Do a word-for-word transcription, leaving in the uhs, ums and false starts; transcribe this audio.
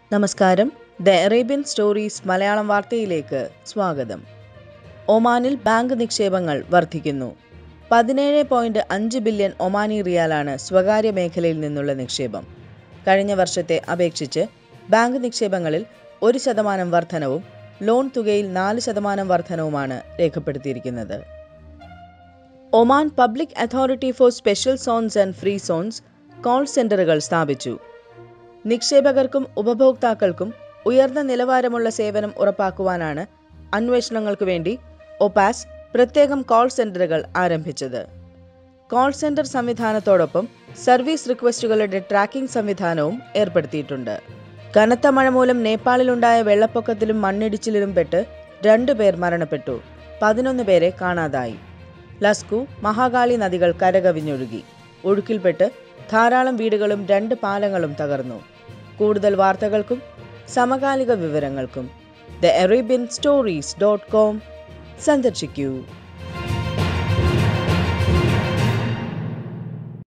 നമസ്കാരം. The Arabian stories Malayalam വാർത്തയിലേക്ക് സ്വാഗതം. ഒമാനിൽ ബാങ്ക് നിക്ഷേപങ്ങൾ വർദ്ധിക്കുന്നു. പതിനേഴ് പോയിന്റ് അഞ്ച് ബില്യൺ ഒമാനി റിയാലാണ് സ്വകാര്യ മേഖലയിൽ നിന്നുള്ള നിക്ഷേപം. കഴിഞ്ഞ വർഷത്തെ അപേക്ഷിച്ച് ബാങ്ക് നിക്ഷേപങ്ങളിൽ ഒരു ശതമാനം വർധനവും ലോൺ തുകയിൽ നാല് ശതമാനം വർധനവുമാണ് രേഖപ്പെടുത്തിയിരിക്കുന്നത്. Oman public authority for special zones and free zones call സെന്ററുകൾ സ്ഥാപിച്ചു. നിക്ഷേപകർക്കും ഉപഭോക്താക്കൾക്കും ഉയർന്ന നിലവാരമുള്ള സേവനം ഉറപ്പാക്കുവാനാണ് അന്വേഷണങ്ങൾക്ക് വേണ്ടി ഒപാസ് പ്രത്യേകം കോൾ സെന്ററുകൾ ആരംഭിച്ചത്. കോൾ സെന്റർ സംവിധാനത്തോടൊപ്പം സർവീസ് റിക്വസ്റ്റുകളുടെ ട്രാക്കിംഗ് സംവിധാനവും ഏർപ്പെടുത്തിയിട്ടുണ്ട്. കനത്ത മഴ മൂലം നേപ്പാളിലുണ്ടായ വെള്ളപ്പൊക്കത്തിലും മണ്ണിടിച്ചിലിലും പെട്ട് രണ്ടുപേർ മരണപ്പെട്ടു. പതിനൊന്ന് പേരെ കാണാതായി. ലസ്കു, മഹാകാളി നദികൾ കരകവിഞ്ഞൊഴുകി. ഒഴുക്കിൽപ്പെട്ട് ധാരാളം വീടുകളും രണ്ട് പാലങ്ങളും തകർന്നു. കൂടുതൽ വാർത്തകൾക്കും സമകാലിക വിവരങ്ങൾക്കും the Arabian stories dot com സന്ദർശിക്കൂ.